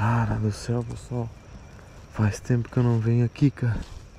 Cara do céu, pessoal. Faz tempo que eu não venho aqui, cara.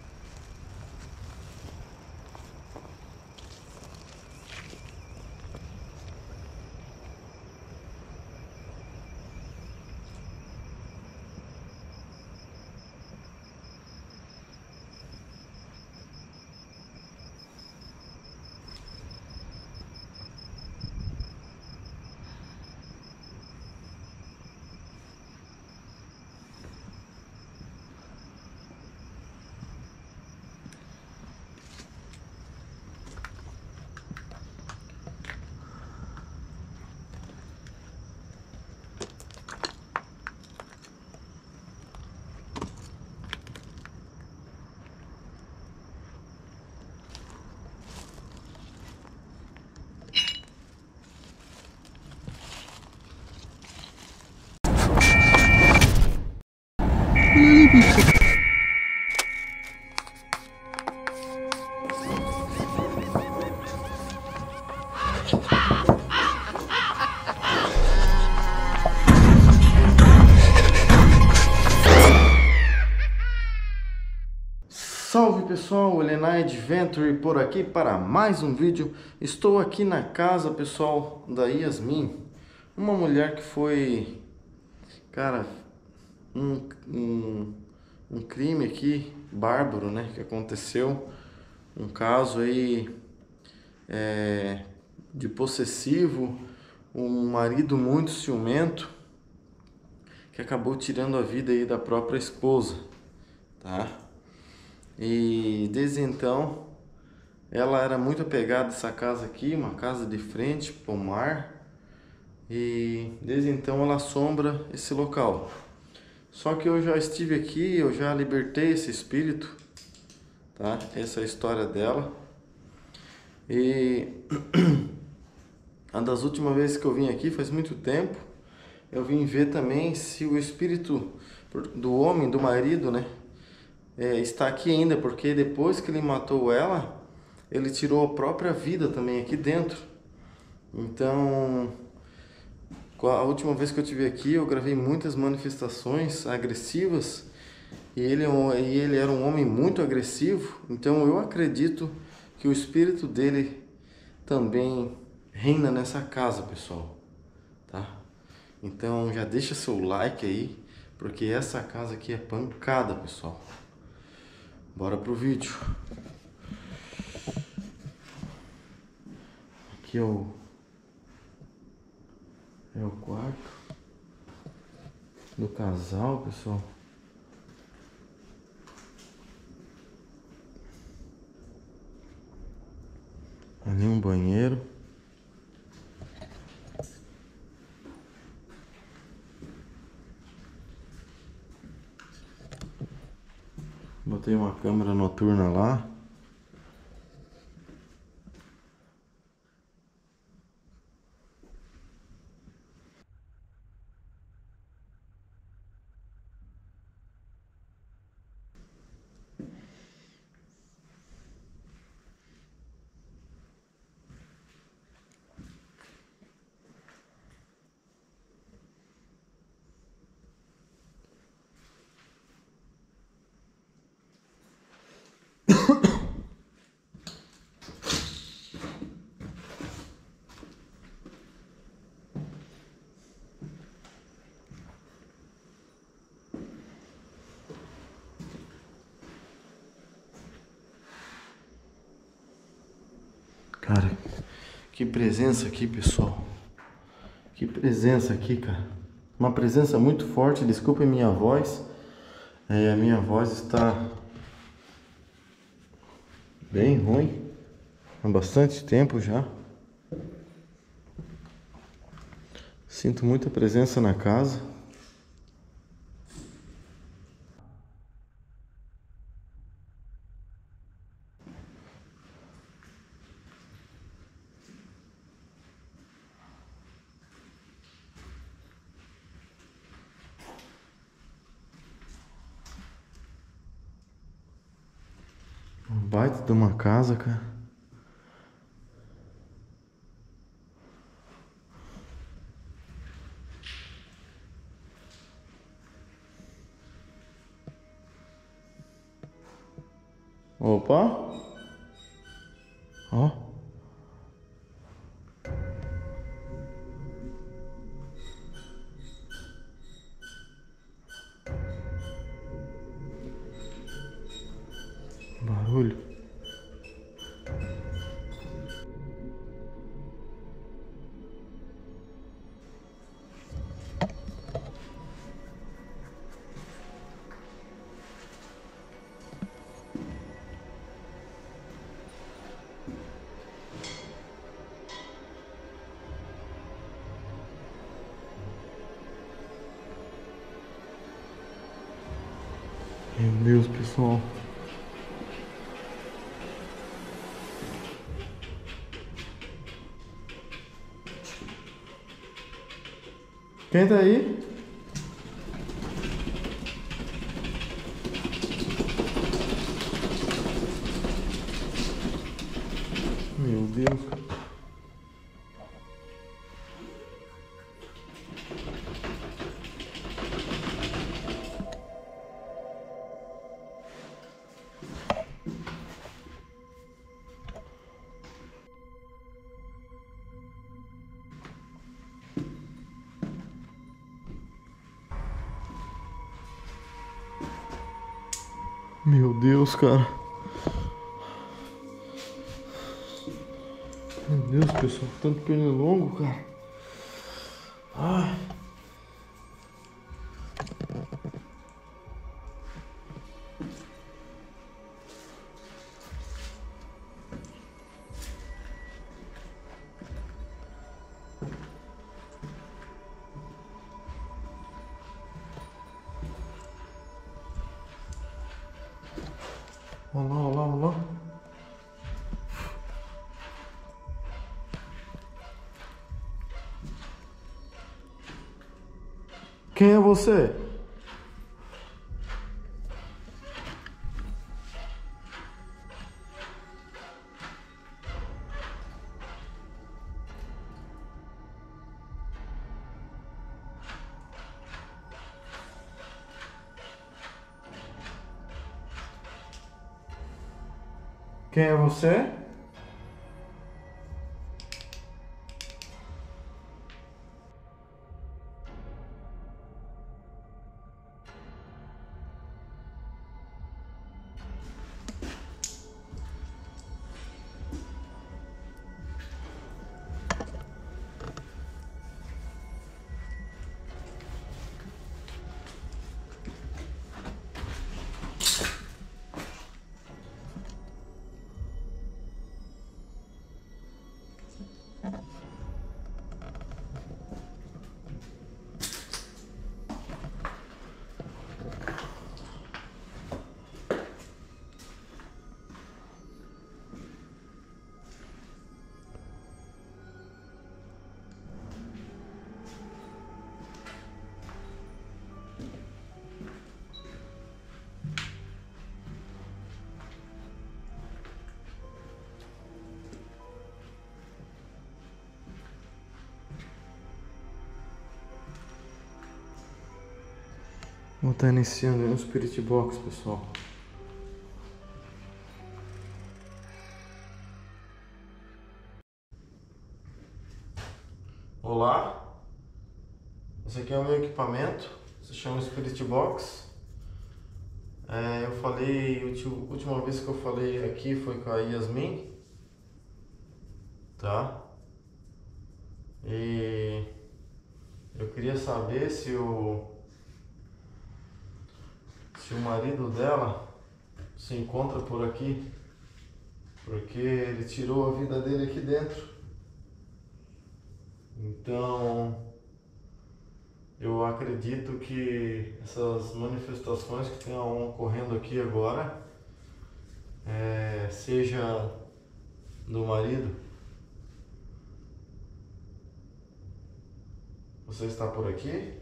Salve pessoal, Elenai Adventure por aqui para mais um vídeo. Estou aqui na casa, pessoal, da Yasmin, uma mulher que foi, cara, um crime aqui, bárbaro, né, que aconteceu, um caso aí de possessivo, um marido muito ciumento que acabou tirando a vida aí da própria esposa, tá? E desde então ela era muito apegada a essa casa aqui, uma casa de frente para o mar, e desde então ela assombra esse local. Só que eu já estive aqui, eu já libertei esse espírito, tá? Essa é a história dela. E uma das últimas vezes que eu vim aqui, faz muito tempo, eu vim ver também se o espírito do homem, do marido, né, está aqui ainda, porque depois que ele matou ela, ele tirou a própria vida também aqui dentro. Então, a última vez que eu estive aqui, eu gravei muitas manifestações agressivas e ele era um homem muito agressivo. Então, eu acredito que o espírito dele também reina nessa casa, pessoal, tá? Então, já deixa seu like aí, porque essa casa aqui é pancada, pessoal. Bora pro vídeo. Aqui é o quarto do casal, pessoal. Ali um banheiro. Botei uma câmera noturna lá. Cara, que presença aqui, pessoal. Que presença aqui, cara. Uma presença muito forte. Desculpem minha voz. A minha voz está bem ruim. Há bastante tempo já. Sinto muita presença na casa. Um baita de uma casa, cara. Opa. Ó. Barulho. Meu Deus, pessoal. Quem tá aí? Meu Deus. Meu Deus, cara. Meu Deus, pessoal. Tanto pernilongo, cara. Ai. Olha lá, olha lá, olha lá. Quem é você? Quem é você? Vou estar iniciando aí no Spirit Box, pessoal. Olá, esse aqui é o meu equipamento, se chama Spirit Box. Eu falei, a última vez que eu falei aqui foi com a Yasmin, tá? E eu queria saber se o marido dela se encontra por aqui, porque ele tirou a vida dele aqui dentro. Então, eu acredito que essas manifestações que estão ocorrendo aqui agora seja do marido. Você está por aqui?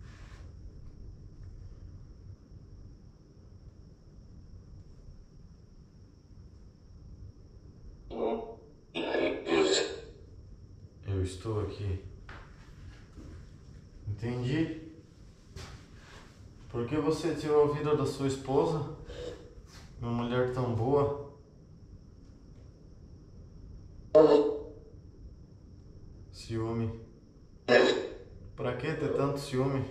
Eu estou aqui. Entendi. Por que você tirou a vida da sua esposa? Uma mulher tão boa. Ciúme. Pra que ter tanto ciúme?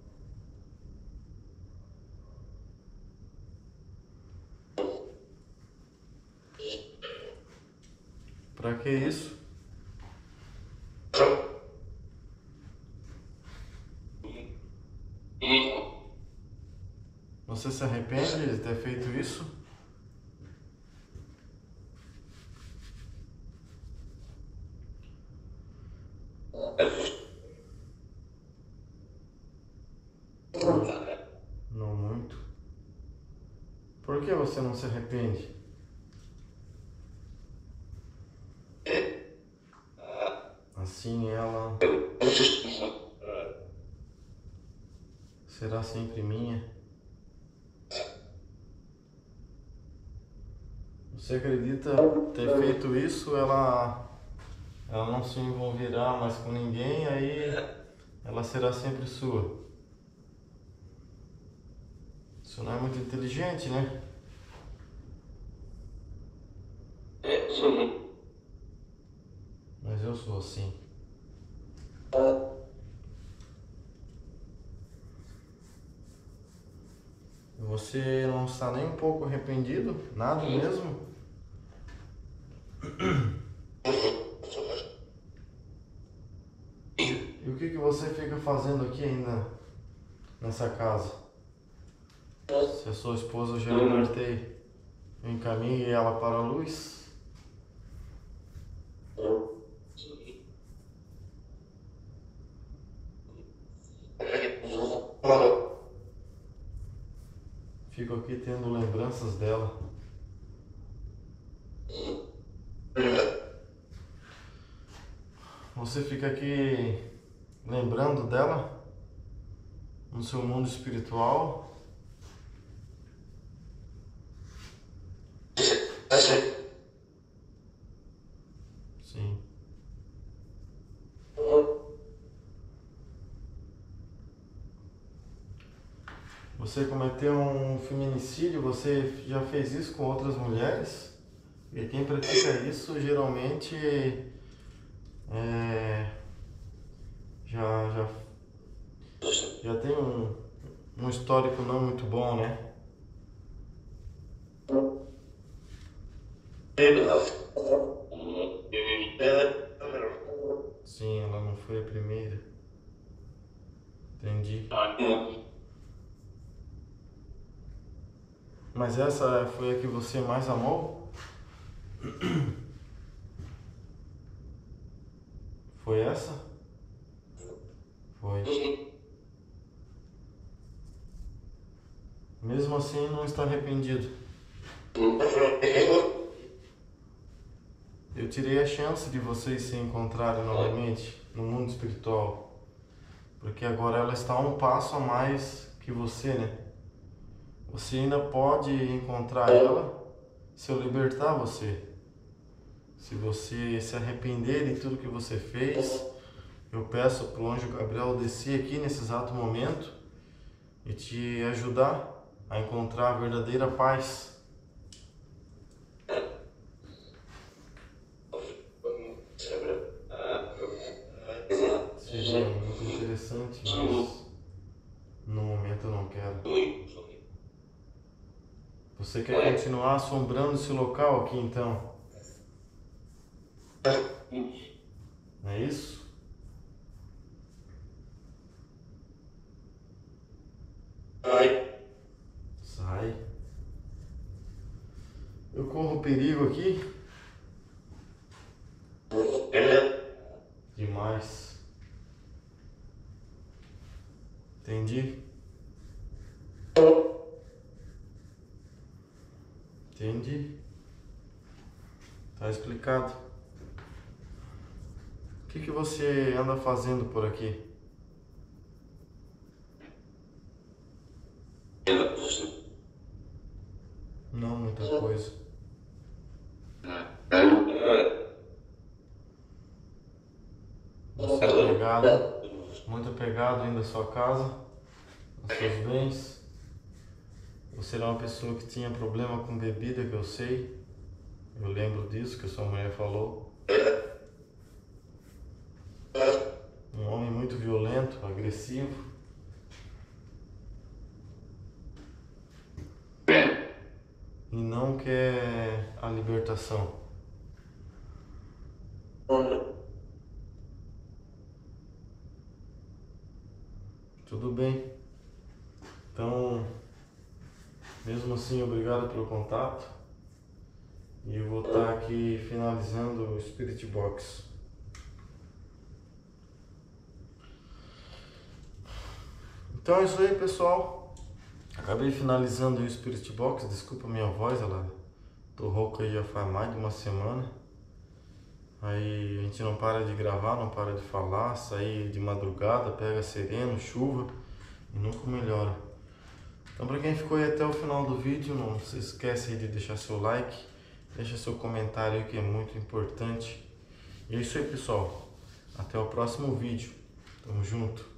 Pra que isso? Você se arrepende de ter feito isso? Não muito. Por que você não se arrepende? Assim ela será sempre minha. Você acredita ter feito isso, ela não se envolverá mais com ninguém, aí ela será sempre sua. Isso não é muito inteligente, né? Mas eu sou assim. Você não está nem um pouco arrependido? Nada mesmo? E o que você fica fazendo aqui ainda nessa casa? Se a sua esposa eu já libertei, eu encaminhei ela para a luz. Fico aqui tendo lembranças dela. Você fica aqui lembrando dela no seu mundo espiritual. Sim. Você cometeu um feminicídio, você já fez isso com outras mulheres? E quem pratica isso geralmente já tem um histórico não muito bom, né? Sim, ela não foi a primeira. Entendi. Mas essa foi a que você mais amou? Foi essa? Foi. Mesmo assim, não está arrependido. Eu tirei a chance de vocês se encontrarem novamente no mundo espiritual. Porque agora ela está um passo a mais que você, né? Você ainda pode encontrar ela se eu libertar você. Se você se arrepender de tudo que você fez, eu peço para o anjo Gabriel descer aqui nesse exato momento e te ajudar a encontrar a verdadeira paz. Seria muito interessante, mas no momento eu não quero. Você quer continuar assombrando esse local aqui então? Não é isso? Sai. Eu corro perigo aqui? Demais. Entendi? Entendi. Tá explicado. O que você anda fazendo por aqui? Não muita coisa. Você é apegado, muito apegado ainda à sua casa, aos seus bens. Você era uma pessoa que tinha problema com bebida, que eu sei. Eu lembro disso que a sua mulher falou. Um homem muito violento, agressivo. E não quer a libertação. Tudo bem. Então, mesmo assim, obrigado pelo contato. E eu vou estar aqui finalizando o Spirit Box. Então é isso aí, pessoal. Acabei finalizando o Spirit Box. Desculpa a minha voz, tô rouco aí já faz mais de uma semana. Aí a gente não para de gravar, não para de falar, sair de madrugada, pega sereno, chuva e nunca melhora. Então para quem ficou aí até o final do vídeo, não se esquece de deixar seu like, deixa seu comentário aí que é muito importante. E é isso aí, pessoal. Até o próximo vídeo. Tamo junto.